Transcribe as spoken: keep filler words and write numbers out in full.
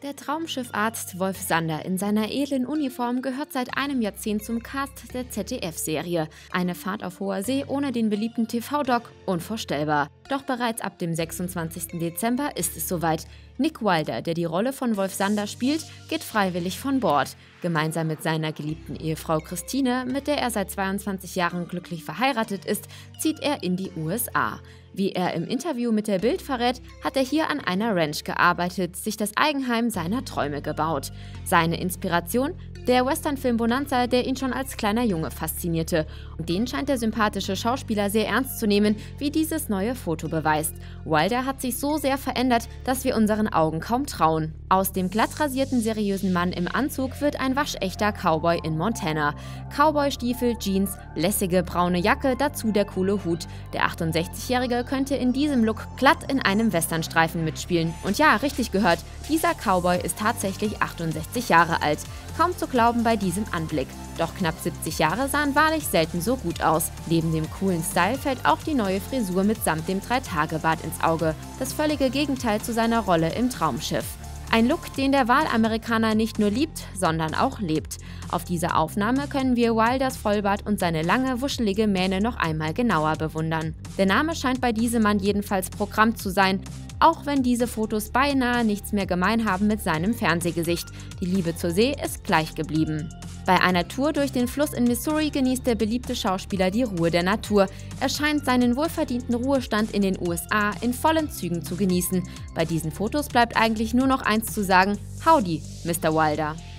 Der Traumschiffarzt Wolf Sander in seiner edlen Uniform gehört seit einem Jahrzehnt zum Cast der Z D F-Serie. Eine Fahrt auf hoher See ohne den beliebten T V-Doc, unvorstellbar. Doch bereits ab dem sechsundzwanzigsten Dezember ist es soweit. Nick Wilder, der die Rolle von Wolf Sander spielt, geht freiwillig von Bord. Gemeinsam mit seiner geliebten Ehefrau Christine, mit der er seit zweiundzwanzig Jahren glücklich verheiratet ist, zieht er in die U S A. Wie er im Interview mit der Bild verrät, hat er hier an einer Ranch gearbeitet, sich das Eigenheim seiner Träume gebaut. Seine Inspiration? Der Westernfilm Bonanza, der ihn schon als kleiner Junge faszinierte. Und den scheint der sympathische Schauspieler sehr ernst zu nehmen, wie dieses neue Foto beweist. Wilder hat sich so sehr verändert, dass wir unseren Augen kaum trauen. Aus dem glatt rasierten, seriösen Mann im Anzug wird ein waschechter Cowboy in Montana. Cowboystiefel, Jeans, lässige braune Jacke, dazu der coole Hut. Der achtundsechzigjährige könnte in diesem Look glatt in einem Westernstreifen mitspielen. Und ja, richtig gehört, dieser Cowboy ist tatsächlich achtundsechzig Jahre alt. Kaum zu glauben bei diesem Anblick. Doch knapp siebzig Jahre sahen wahrlich selten so gut aus. Neben dem coolen Style fällt auch die neue Frisur mitsamt dem Drei-Tage-Bart ins Auge. Das völlige Gegenteil zu seiner Rolle im Traumschiff. Ein Look, den der Wahlamerikaner nicht nur liebt, sondern auch lebt. Auf dieser Aufnahme können wir Wilders Vollbart und seine lange, wuschelige Mähne noch einmal genauer bewundern. Der Name scheint bei diesem Mann jedenfalls Programm zu sein, auch wenn diese Fotos beinahe nichts mehr gemein haben mit seinem Fernsehgesicht. Die Liebe zur See ist gleich geblieben. Bei einer Tour durch den Fluss in Missouri genießt der beliebte Schauspieler die Ruhe der Natur. Er scheint seinen wohlverdienten Ruhestand in den U S A in vollen Zügen zu genießen. Bei diesen Fotos bleibt eigentlich nur noch eins zu sagen: Howdy, Mister Wilder.